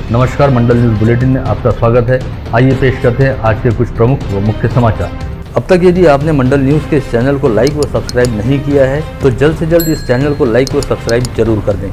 नमस्कार, मंडल news bulletin में आपका स्वागत है। आइए पेश करते हैं आज के कुछ प्रमुख व मुख्य समाचार। अब तक यदि आपने मंडल न्यूज के इस चैनल को लाइक व सब्सक्राइब नहीं किया है तो जल्द से जल्द इस चैनल को लाइक व सब्सक्राइब जरूर कर दें।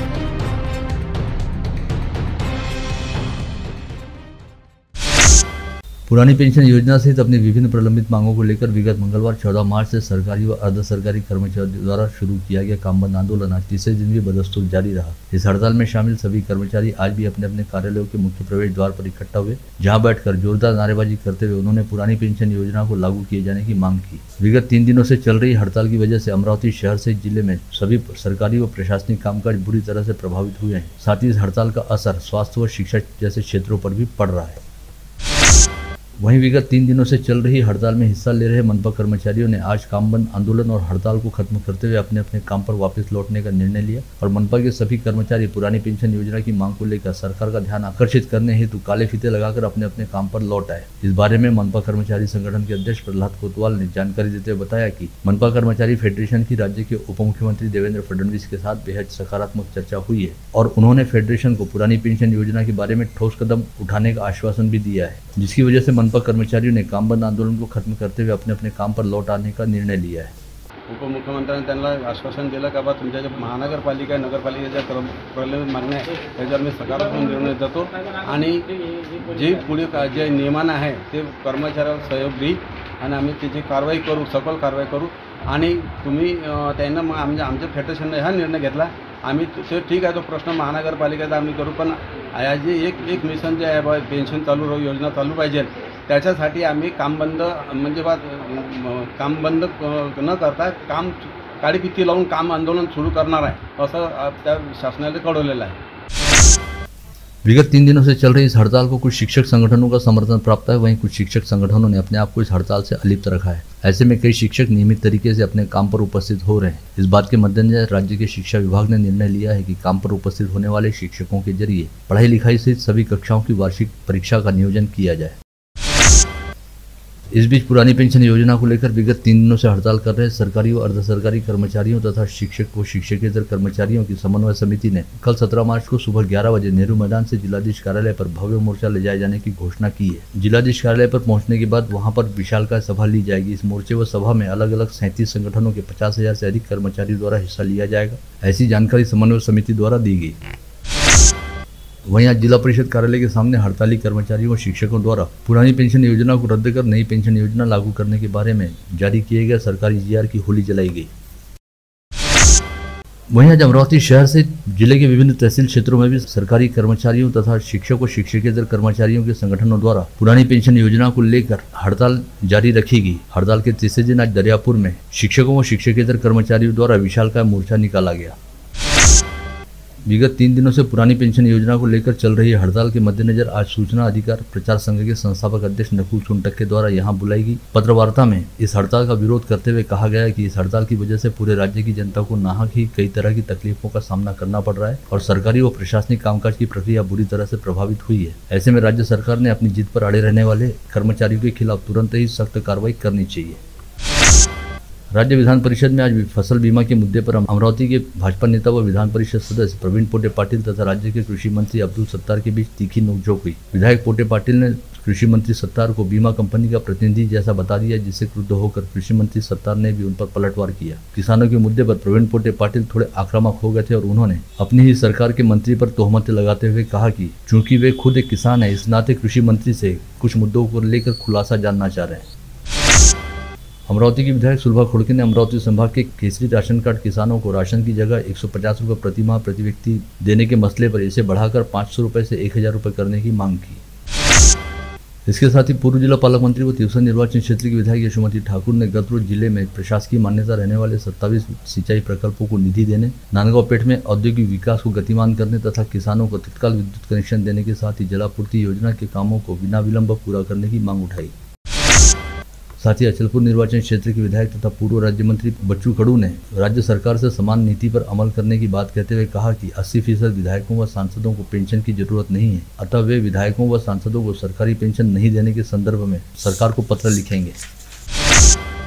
पुरानी पेंशन योजना सहित अपनी विभिन्न प्रलंबित मांगों को लेकर विगत मंगलवार 14 मार्च से सरकारी व अर्ध सरकारी कर्मचारियों द्वारा शुरू किया गया काम बंद आंदोलन आज तीसरे दिन भी बदस्तूर जारी रहा। इस हड़ताल में शामिल सभी कर्मचारी आज भी अपने अपने कार्यालयों के मुख्य प्रवेश द्वार पर इकट्ठा हुए, जहां बैठकर जोरदार नारेबाजी करते हुए उन्होंने पुरानी पेंशन योजना को लागू किए जाने की मांग की। विगत 3 दिनों से चल रही हड़ताल की वजह से अमरावती शहर सहित जिले में सभी सरकारी व प्रशासनिक कामकाज बुरी तरह से प्रभावित हुए हैं। साथ ही इस हड़ताल का असर स्वास्थ्य व शिक्षा जैसे क्षेत्रों पर भी पड़ रहा है। वहीं विगत 3 दिनों से चल रही हड़ताल में हिस्सा ले रहे मनपा कर्मचारियों ने आज काम बंद आंदोलन और हड़ताल को खत्म करते हुए अपने अपने काम पर वापस लौटने का निर्णय लिया और मनपा के सभी कर्मचारी पुरानी पेंशन योजना की मांग को लेकर सरकार का ध्यान आकर्षित करने हेतु काले फीते लगाकर अपने अपने काम पर लौट आए। इस बारे में मनपा कर्मचारी संगठन के अध्यक्ष प्रहलाद कोतवाल ने जानकारी देते हुए बताया कि मनपा कर्मचारी फेडरेशन की राज्य के उप मुख्यमंत्री देवेंद्र फडणवीस के साथ बेहद सकारात्मक चर्चा हुई है और उन्होंने फेडरेशन को पुरानी पेंशन योजना के बारे में ठोस कदम उठाने का आश्वासन भी दिया है, जिसकी वजह से मनपा कर्मचारियों ने काम बंद आंदोलन को खत्म करते हुए अपने अपने काम पर लौट आने का निर्णय लिया है। उपमुख्यमंत्र्यांनी त्यांना आश्वासन दिलं का बा तुमच्या ज्या महानगरपालिका नगरपालिकेच्या प्रलंबित मागण्या आहेत त्याच्यावर मी सकारात्मक निर्णय देतो आणि जे पुढे जे नियमानं आहे ते कर्मचाऱ्यावर सहयोग देईल आणि आम्ही त्याची कारवाई करू, सखोल कारवाई करू आणि तुम्ही त्यांना मग आमच्या फेडरेशनने हा निर्णय घेतला। आम्ही ते ठीक आहे, तो प्रश्न महानगरपालिकेचा आम्ही करू, पण जे एक मिशन जे आहे पेन्शन चालू राहू, योजना चालू पाहिजे त्याच्यासाठी आम्ही काम बंद म्हणजे काम बंद न करता काम काळीफिती लावून काम आंदोलन सुरू करणार आहे असं त्या शासनाने कळवलेलं आहे। विगत 3 दिनों से चल रही इस हड़ताल को कुछ शिक्षक संगठनों का समर्थन प्राप्त है, वहीं कुछ शिक्षक संगठनों ने अपने आप को इस हड़ताल से अलिप्त रखा है। ऐसे में कई शिक्षक नियमित तरीके से अपने काम पर उपस्थित हो रहे हैं। इस बात के मद्देनजर राज्य के शिक्षा विभाग ने निर्णय लिया है कि काम पर उपस्थित होने वाले शिक्षकों के जरिए पढ़ाई लिखाई सहित सभी कक्षाओं की वार्षिक परीक्षा का नियोजन किया जाए। इस बीच पुरानी पेंशन योजना को लेकर विगत 3 दिनों से हड़ताल कर रहे सरकारी व अर्ध सरकारी कर्मचारियों तथा शिक्षक व शिक्षकेतर कर्मचारियों की समन्वय समिति ने कल 17 मार्च को सुबह 11 बजे नेहरू मैदान से जिलाधीश कार्यालय पर भव्य मोर्चा ले जाए जाने की घोषणा की है। जिलाधीश कार्यालय पर पहुंचने के बाद वहां पर विशालकाय सभा ली जाएगी। इस मोर्चे व सभा में अलग अलग 37 संगठनों के 50,000 से अधिक कर्मचारियों द्वारा हिस्सा लिया जाएगा, ऐसी जानकारी समन्वय समिति द्वारा दी गई। वहीं आज जिला परिषद कार्यालय के सामने हड़ताली कर्मचारियों और शिक्षकों द्वारा पुरानी पेंशन योजना को रद्द कर नई पेंशन योजना लागू करने के बारे में जारी किए गए सरकारी जीआर की होली जलाई गई। वहीं आज अमरावती शहर से जिले के विभिन्न तहसील क्षेत्रों में भी सरकारी कर्मचारियों तथा शिक्षक व शिक्षकेतर कर्मचारियों के संगठनों द्वारा पुरानी पेंशन योजना को लेकर हड़ताल जारी रखेगी। हड़ताल के तीसरे दिन आज दरियापुर में शिक्षकों व शिक्षकेतर कर्मचारियों द्वारा विशालकाय मोर्चा निकाला गया। विगत 3 दिनों से पुरानी पेंशन योजना को लेकर चल रही हड़ताल के मद्देनजर आज सूचना अधिकार प्रचार संघ के संस्थापक अध्यक्ष नकुल सोनटक के द्वारा यहां बुलाई गई पत्रवार्ता में इस हड़ताल का विरोध करते हुए कहा गया कि इस हड़ताल की वजह से पूरे राज्य की जनता को नाहक ही कई तरह की तकलीफों का सामना करना पड़ रहा है और सरकारी व प्रशासनिक कामकाज की प्रक्रिया बुरी तरह से प्रभावित हुई है। ऐसे में राज्य सरकार ने अपनी जिद पर अड़े रहने वाले कर्मचारियों के खिलाफ तुरंत ही सख्त कार्रवाई करनी चाहिए। राज्य विधान परिषद में आज फसल बीमा के मुद्दे पर अमरावती के भाजपा नेता व विधान परिषद सदस्य प्रवीण पोटे पाटिल तथा राज्य के कृषि मंत्री अब्दुल सत्तार के बीच तीखी नोकझोंक हुई। विधायक पोटे पाटिल ने कृषि मंत्री सत्तार को बीमा कंपनी का प्रतिनिधि जैसा बता दिया, जिससे क्रुद्ध होकर कृषि मंत्री सत्तार ने भी उन पर पलटवार किया। किसानों के मुद्दे पर प्रवीण पोटे पाटिल थोड़े आक्रामक हो गए थे और उन्होंने अपनी ही सरकार के मंत्री पर तोहमतें लगाते हुए कहा कि चूंकि वे खुद एक किसान है, इस नाते कृषि मंत्री से कुछ मुद्दों को लेकर खुलासा जानना चाह रहे हैं। अमरावती की विधायक सुलभा खोड़के ने अमरावती संभाग के केसरी राशन कार्ड किसानों को राशन की जगह 150 रुपये प्रति माह प्रति व्यक्ति देने के मसले पर इसे बढ़ाकर 500 रुपये से 1000 रुपये करने की मांग की। इसके साथ ही पूर्व जिला पालक मंत्री व तिवसा निर्वाचन क्षेत्र की विधायक यशोमती ठाकुर ने गत रोज जिले में प्रशासकीय मान्यता रहने वाले 27 सिंचाई प्रकल्पों को निधि देने, नांदगांव पेठ में औद्योगिक विकास को गतिमान करने तथा किसानों को तत्काल विद्युत कनेक्शन देने के साथ ही जलापूर्ति योजना के कामों को बिना विलंब पूरा करने की मांग उठाई। साथ ही अचलपुर निर्वाचन क्षेत्र के विधायक तथा पूर्व राज्य मंत्री बच्चू कडू ने राज्य सरकार से समान नीति पर अमल करने की बात कहते हुए कहा कि 80% विधायकों व सांसदों को पेंशन की जरूरत नहीं है, अतः वे विधायकों व सांसदों को सरकारी पेंशन नहीं देने के संदर्भ में सरकार को पत्र लिखेंगे।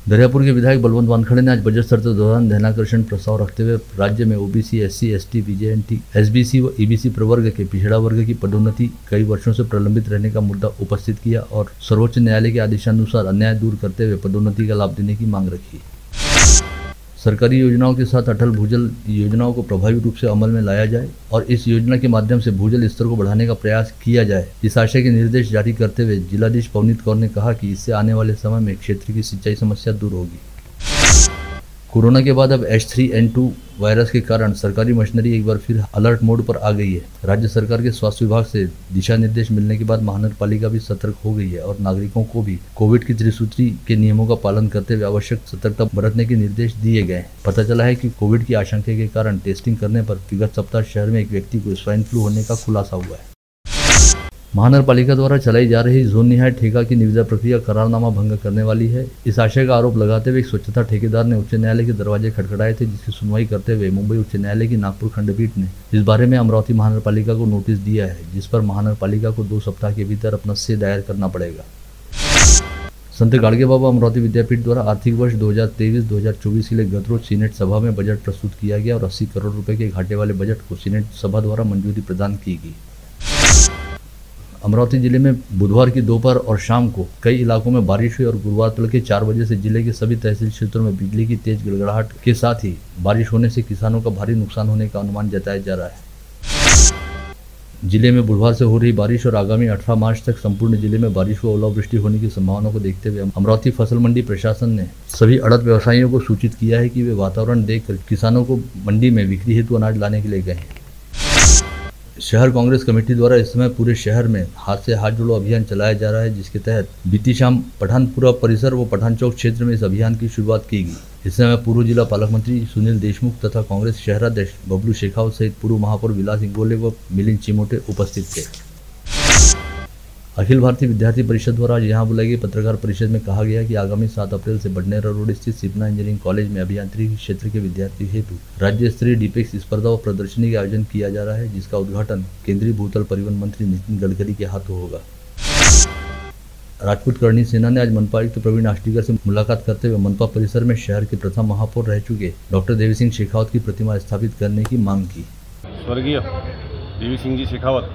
दरियापुर के विधायक बलवंत वानखड़े ने आज बजट सत्र के दौरान ध्यानाकर्षण प्रस्ताव रखते हुए राज्य में OBC, SC, ST, BJNT, SBC व ईबीसी प्रवर्ग के पिछड़ा वर्ग की पदोन्नति कई वर्षों से प्रलंबित रहने का मुद्दा उपस्थित किया और सर्वोच्च न्यायालय के आदेशानुसार अन्याय दूर करते हुए पदोन्नति का लाभ देने की मांग रखी। सरकारी योजनाओं के साथ अटल भूजल योजनाओं को प्रभावी रूप से अमल में लाया जाए और इस योजना के माध्यम से भूजल स्तर को बढ़ाने का प्रयास किया जाए, इस आशय के निर्देश जारी करते हुए जिलाधीश पवनीत कौर ने कहा कि इससे आने वाले समय में क्षेत्र की सिंचाई समस्या दूर होगी। कोरोना के बाद अब H3N2 वायरस के कारण सरकारी मशीनरी एक बार फिर अलर्ट मोड पर आ गई है। राज्य सरकार के स्वास्थ्य विभाग से दिशा निर्देश मिलने के बाद महानगर पालिका भी सतर्क हो गई है और नागरिकों को भी कोविड की त्रिसूत्री के नियमों का पालन करते हुए आवश्यक सतर्कता बरतने के निर्देश दिए गए। पता चला है कि कोविड की आशंका के कारण टेस्टिंग करने पर विगत सप्ताह शहर में एक व्यक्ति को स्वाइन फ्लू होने का खुलासा हुआ है। महानगर पालिका द्वारा चलाई जा रही जोन निहाय ठेका की निविदा प्रक्रिया करारनामा भंग करने वाली है। इस आशय का आरोप लगाते हुए एक स्वच्छता ठेकेदार ने उच्च न्यायालय के दरवाजे खटखटाए थे, जिसकी सुनवाई करते हुए मुंबई उच्च न्यायालय की नागपुर खंडपीठ ने इस बारे में अमरावती महानगर पालिका को नोटिस दिया है, जिस पर महानगर पालिका को 2 सप्ताह के भीतर अपना स्टे दायर करना पड़ेगा। संत गाड़गे बाबा अमरावती विद्यापीठ द्वारा आर्थिक वर्ष 2023-2024 के लिए गत रोज सीनेट सभा में बजट प्रस्तुत किया गया और 80 करोड़ रुपए के घाटे वाले बजट को सीनेट सभा द्वारा मंजूरी प्रदान की गई। अमरावती जिले में बुधवार की दोपहर और शाम को कई इलाकों में बारिश हुई और गुरुवार तड़के 4 बजे से जिले के सभी तहसील क्षेत्रों में बिजली की तेज गड़गड़ाहट के साथ ही बारिश होने से किसानों का भारी नुकसान होने का अनुमान जताया जा रहा है। जिले में बुधवार से हो रही बारिश और आगामी 18 मार्च तक संपूर्ण जिले में बारिश व ओलावृष्टि होने की संभावना को देखते हुए अमरावती फसल मंडी प्रशासन ने सभी अड़त व्यवसायियों को सूचित किया है कि वे वातावरण देखकर किसानों को मंडी में बिक्री हेतु अनाज लाने के लिए गए हैं। शहर कांग्रेस कमेटी द्वारा इस समय पूरे शहर में हाथ से हाथ जोड़ो अभियान चलाया जा रहा है, जिसके तहत बीती शाम पठानपुरा परिसर व पठान चौक क्षेत्र में इस अभियान की शुरुआत की गई। इस समय पूर्व जिला पालक मंत्री सुनील देशमुख तथा कांग्रेस शहराध्यक्ष बबलू शेखावत सहित पूर्व महापौर विलास इंगोले व मिलिंद चिमोटे उपस्थित थे। अखिल भारतीय विद्यार्थी परिषद द्वारा आज यहाँ बुलाई गई पत्रकार परिषद में कहा गया कि आगामी 7 अप्रैल से बडनेरा रोड स्थित सिपना इंजीनियरिंग कॉलेज में अभियांत्रिकी क्षेत्र के विद्यार्थी हेतु राज्य स्तरीय डिपेक्स स्पर्धा व प्रदर्शनी का आयोजन किया जा रहा है, जिसका उद्घाटन केंद्रीय भूतल परिवहन मंत्री नितिन गडकरी के हाथों होगा। राजपूत करणी सेना ने आज मनपा आयुक्त प्रवीण आष्टीकर से मुलाकात करते हुए मनपा परिसर में शहर के प्रथम महापौर रह चुके डॉक्टर देवी सिंह शेखावत की प्रतिमा स्थापित करने की मांग की। स्वर्गीय देवी सिंह जी शेखावत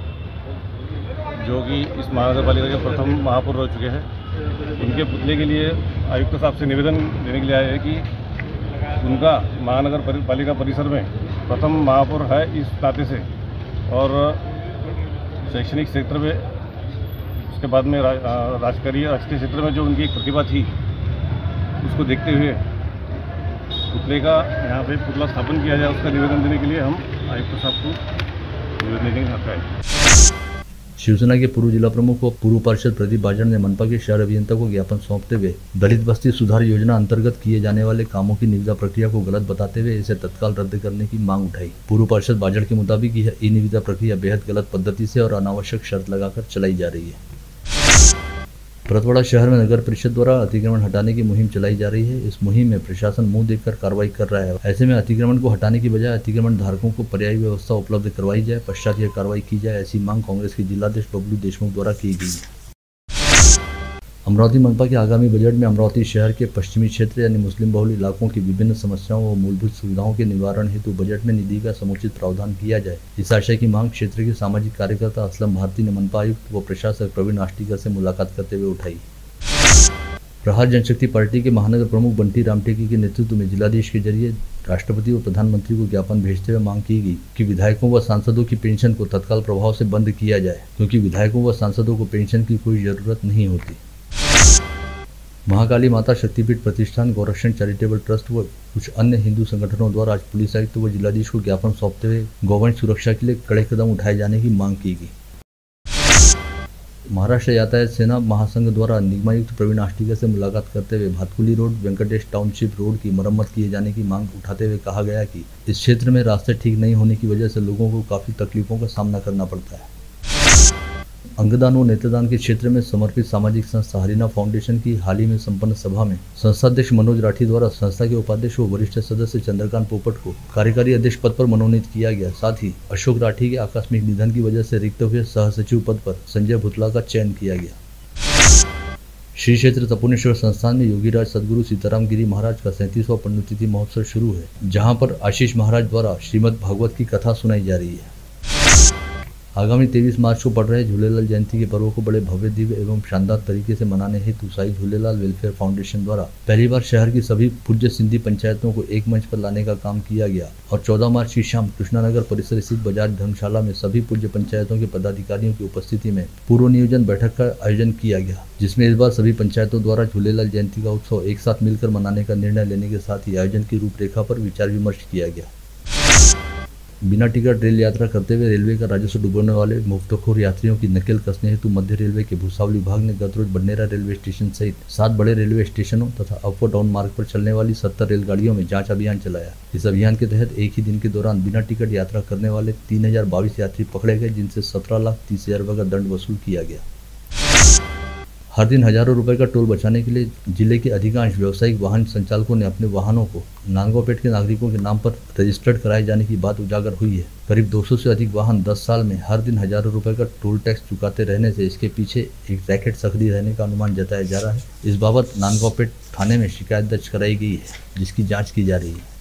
जो कि इस महानगर पालिका के प्रथम महापौर रह चुके हैं, उनके पुतले के लिए आयुक्त साहब से निवेदन देने के लिए आए हैं कि उनका महानगर पालिका परिसर में प्रथम महापौर है इस नाते से और शैक्षणिक क्षेत्र में उसके बाद में राजकीय क्षेत्र में जो उनकी एक प्रतिभा थी उसको देखते हुए पुतले का यहाँ पे पुतला स्थापन किया जाए, उसका निवेदन देने के लिए हम आयुक्त साहब को निवेदन देने के लिए। शिवसेना के पूर्व जिला प्रमुख व पूर्व पार्षद प्रदीप बाजड़ ने मनपा के शहर अभियंता को ज्ञापन सौंपते हुए दलित बस्ती सुधार योजना अंतर्गत किए जाने वाले कामों की निविदा प्रक्रिया को गलत बताते हुए इसे तत्काल रद्द करने की मांग उठाई। पूर्व पार्षद बाजड़ के मुताबिक यह ई निविदा प्रक्रिया बेहद गलत पद्धति से और अनावश्यक शर्त लगाकर चलाई जा रही है। परतवाड़ा शहर में नगर परिषद द्वारा अतिक्रमण हटाने की मुहिम चलाई जा रही है। इस मुहिम में प्रशासन मुंह देखकर कार्रवाई कर रहा है। ऐसे में अतिक्रमण को हटाने की बजाय अतिक्रमण धारकों को पर्यायी व्यवस्था उपलब्ध करवाई जाए, पश्चात यह कार्रवाई की जाए, ऐसी मांग कांग्रेस के जिलाध्यक्ष बबलू देशमुख द्वारा की गई है। अमरावती मनपा के आगामी बजट में अमरावती शहर के पश्चिमी क्षेत्र यानी मुस्लिम बहुल इलाकों की विभिन्न समस्याओं व मूलभूत सुविधाओं के निवारण हेतु बजट में निधि का समुचित प्रावधान किया जाए। इस आशय की मांग क्षेत्र के सामाजिक कार्यकर्ता असलम भारती ने मनपा आयुक्त व प्रशासक प्रवीण आष्टीकर से मुलाकात करते हुए उठाई। प्रहार जनशक्ति पार्टी के महानगर प्रमुख बंटी रामटेकी के नेतृत्व में जिलाधीश के जरिए राष्ट्रपति व प्रधानमंत्री को ज्ञापन भेजते हुए मांग की गई कि विधायकों व सांसदों की पेंशन को तत्काल प्रभाव से बंद किया जाए, क्योंकि विधायकों व सांसदों को पेंशन की कोई जरूरत नहीं होती। महाकाली माता शक्तिपीठ प्रतिष्ठान, गौरक्षण चैरिटेबल ट्रस्ट व कुछ अन्य हिंदू संगठनों द्वारा आज पुलिस आयुक्त व जिलाधीश को ज्ञापन सौंपते हुए गौवंश सुरक्षा के लिए कड़े कदम उठाए जाने की मांग की गई। महाराष्ट्र यातायात सेना महासंघ द्वारा निगमायुक्त प्रवीण आष्टीकर से मुलाकात करते हुए Bhatkuli road Venkatesh township road की मरम्मत किए जाने की मांग उठाते हुए कहा गया कि इस क्षेत्र में रास्ते ठीक नहीं होने की वजह से लोगों को काफी तकलीफों का सामना करना पड़ता है। अंगदान व नेत्रदान के क्षेत्र में समर्पित सामाजिक संस्था हरिना फाउंडेशन की हाल ही में संपन्न सभा में संस्थाध्यक्ष मनोज राठी द्वारा संस्था के उपाध्यक्ष व वरिष्ठ सदस्य चंद्रकांत पोपट को कार्यकारी अध्यक्ष पद पर मनोनीत किया गया। साथ ही अशोक राठी के आकस्मिक निधन की वजह से रिक्त हुए सह सचिव पद पर संजय भुतला का चयन किया गया। श्री क्षेत्र तपोनेश्वर संस्थान में योगीराज सदगुरु सीताराम गिरी महाराज का 37वां पुण्यतिथि महोत्सव शुरू है, जहां पर आशीष महाराज द्वारा श्रीमद् भागवत की कथा सुनाई जा रही है। आगामी 23 मार्च को पड़ रहे झूलेलाल जयंती के पर्व को बड़े भव्य दिव्य एवं शानदार तरीके से मनाने हेतु साई झूलेलाल वेलफेयर फाउंडेशन द्वारा पहली बार शहर की सभी पूज्य सिंधी पंचायतों को एक मंच पर लाने का काम किया गया और 14 मार्च की शाम कृष्णानगर परिसर स्थित बजाज धर्मशाला में सभी पूज्य पंचायतों के पदाधिकारियों की उपस्थिति में पूर्व नियोजन बैठक का आयोजन किया गया, जिसमें इस बार सभी पंचायतों द्वारा झूलेलाल जयंती का उत्सव एक साथ मिलकर मनाने का निर्णय लेने के साथ ही आयोजन की रूपरेखा पर विचार विमर्श किया गया। बिना टिकट रेल यात्रा करते हुए रेलवे का राजस्व डुबोने वाले मुफ्तखोर यात्रियों की नकेल कसने हेतु मध्य रेलवे के भूसावल विभाग ने गत रोज बडनेरा रेलवे स्टेशन सहित 7 बड़े रेलवे स्टेशनों तथा अप व डाउन मार्ग पर चलने वाली 70 रेलगाड़ियों में जांच अभियान चलाया। इस अभियान के तहत एक ही दिन के दौरान बिना टिकट यात्रा करने वाले 3022 यात्री पकड़े गए, जिनसे 17,30,000 रुपये का दंड वसूल किया गया। हर दिन हजारों रुपए का टोल बचाने के लिए जिले के अधिकांश व्यावसायिक वाहन संचालकों ने अपने वाहनों को नांदगांवपेट के नागरिकों के नाम पर रजिस्टर्ड कराए जाने की बात उजागर हुई है। करीब 200 से अधिक वाहन 10 साल में हर दिन हजारों रुपए का टोल टैक्स चुकाते रहने से इसके पीछे एक रैकेट सक्रिय रहने का अनुमान जताया जा रहा है। इस बाबत नांदगांवपेट थाने में शिकायत दर्ज कराई गई है, जिसकी जाँच की जा रही है।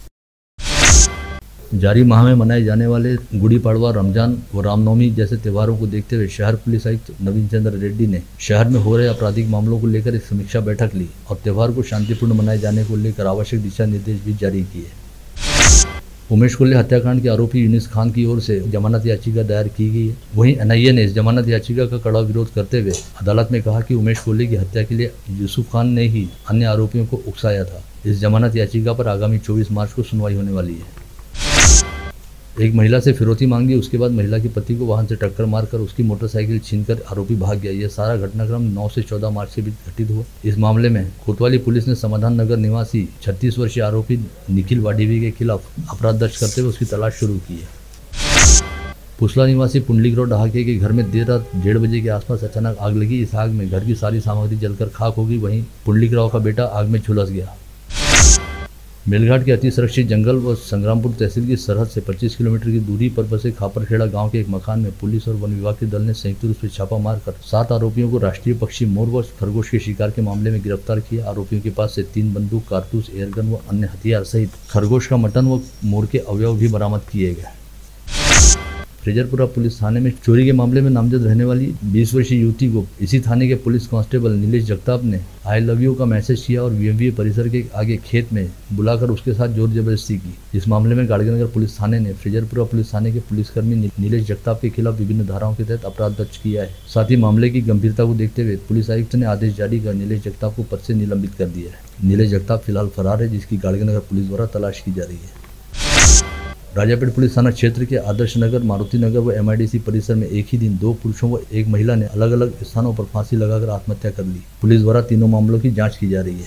जारी माह में मनाए जाने वाले गुड़ी पड़वा, रमजान व रामनवमी जैसे त्योहारों को देखते हुए शहर पुलिस आयुक्त नवीन चंद्र रेड्डी ने शहर में हो रहे आपराधिक मामलों को लेकर एक समीक्षा बैठक ली और त्योहार को शांतिपूर्ण मनाए जाने को लेकर आवश्यक दिशा निर्देश भी जारी किए। उमेश कोल्ले हत्याकांड के आरोपी यूनिस खान की ओर से जमानत याचिका दायर की गई है। वहीं एनआईए ने इस जमानत याचिका का कड़ा विरोध करते हुए अदालत में कहा कि उमेश कोल्ले की हत्या के लिए यूसुफ खान ने ही अन्य आरोपियों को उकसाया था। इस जमानत याचिका पर आगामी 24 मार्च को सुनवाई होने वाली है। एक महिला से फिरौती मांगी, उसके बाद महिला के पति को वाहन से टक्कर मारकर उसकी मोटरसाइकिल छीनकर आरोपी भाग गया। यह सारा घटनाक्रम 9 से 14 मार्च के बीच घटित हुआ। इस मामले में कोतवाली पुलिस ने समाधान नगर निवासी 36 वर्षीय आरोपी निखिल वाडीवी के खिलाफ अपराध दर्ज करते हुए उसकी तलाश शुरू की है। पुसला निवासी पुंडलिक रोड डहाके के घर में देर रात 1:30 बजे के आसपास अचानक आग लगी। इस आग में घर की सारी सामग्री जलकर खाक हो गई। वहीं पुंडलिक राव का बेटा आग में झुलस गया। मेलघाट के अति सुरक्षित जंगल व संग्रामपुर तहसील की सरहद से 25 किलोमीटर की दूरी पर बसे खापरखेड़ा गांव के एक मकान में पुलिस और वन विभाग के दल ने संयुक्त रूप से छापा मारकर 7 आरोपियों को राष्ट्रीय पक्षी मोर व खरगोश के शिकार के मामले में गिरफ्तार किया। आरोपियों के पास से 3 बंदूक, कारतूस, एयरगन व अन्य हथियार सहित खरगोश का मटन व मोर के अवयव भी बरामद किए गए। फ्रेजरपुरा पुलिस थाने में चोरी के मामले में नामजद रहने वाली 20 वर्षीय युवती को इसी थाने के पुलिस कांस्टेबल नीलेश जगताप ने आई लव यू का मैसेज किया और वीएमवीए परिसर के आगे खेत में बुलाकर उसके साथ जोर जबरदस्ती की। इस मामले में गाड़गनगर पुलिस थाने ने फ्रेजरपुरा पुलिस थाने के पुलिसकर्मी नीलेश जगताप के खिलाफ विभिन्न धाराओं के तहत अपराध दर्ज किया है। साथ ही मामले की गंभीरता को देखते हुए पुलिस आयुक्त ने आदेश जारी कर नीलेश जगताप को पद से निलंबित कर दिया है। नीलेश जगताप फिलहाल फरार है, जिसकी गाड़गनगर पुलिस द्वारा तलाश की जा रही है। राजापेट पुलिस थाना क्षेत्र के आदर्श नगर, मारुति नगर व एमआईडीसी परिसर में एक ही दिन 2 पुरुषों व एक महिला ने अलग अलग स्थानों पर फांसी लगाकर आत्महत्या कर ली। पुलिस द्वारा तीनों मामलों की जांच की जा रही है।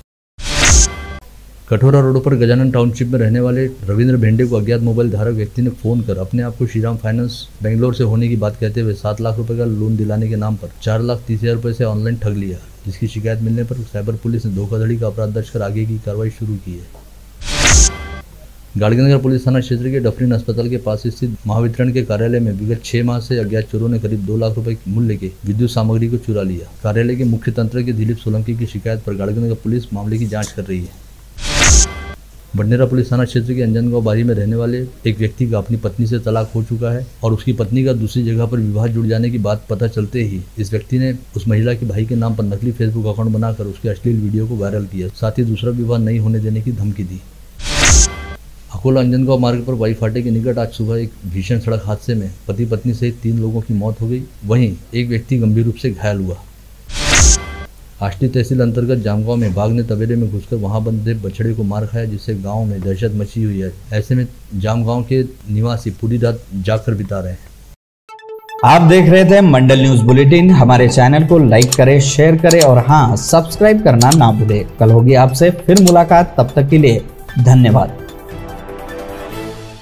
कठोरा रोड पर गजानन टाउनशिप में रहने वाले रविंद्र भेंडे को अज्ञात मोबाइल धारक व्यक्ति ने फोन कर अपने आप को श्रीराम फाइनेंस बेंगलोर से होने की बात कहते हुए 7 लाख रुपए का लोन दिलाने के नाम पर 4,30,000 रुपए से ऑनलाइन ठग लिया, जिसकी शिकायत मिलने पर साइबर पुलिस ने धोखाधड़ी का अपराध दर्ज कर आगे की कार्रवाई शुरू की है। गाड़गनगर पुलिस थाना क्षेत्र के डफरीन अस्पताल के पास स्थित महावितरण के कार्यालय में विगत 6 माह से अज्ञात चोरों ने करीब 2 लाख रुपए मूल्य के विद्युत सामग्री को चुरा लिया। कार्यालय के मुख्य तंत्र के दिलीप सोलंकी की शिकायत पर गाड़गनगर पुलिस मामले की जांच कर रही है। बडनेरा पुलिस थाना क्षेत्र के अंजनगांव बारी में रहने वाले एक व्यक्ति का अपनी पत्नी से तलाक हो चुका है और उसकी पत्नी का दूसरी जगह पर विवाह जुड़ जाने की बात पता चलते ही इस व्यक्ति ने उस महिला के भाई के नाम पर नकली फेसबुक अकाउंट बनाकर उसके अश्लील वीडियो को वायरल किया, साथ ही दूसरा विवाह नहीं होने देने की धमकी दी। अकोला अंजनगांव मार्ग पर वाई फाटे के निकट आज सुबह एक भीषण सड़क हादसे में पति पत्नी सहित 3 लोगों की मौत हो गई। वहीं एक व्यक्ति गंभीर रूप से घायल हुआ। आष्टी तहसील अंतर्गत जामगांव में बाघ ने तबेले में घुसकर वहां बंधे बछड़े को मार खाया, जिससे गांव में दहशत मची हुई है। ऐसे में जामगांव के निवासी पूरी रात जागकर बिता रहे हैं। आप देख रहे थे मंडल न्यूज बुलेटिन। हमारे चैनल को लाइक करें, शेयर करें और हाँ, सब्सक्राइब करना ना भूलें। कल होगी आपसे फिर मुलाकात, तब तक के लिए धन्यवाद।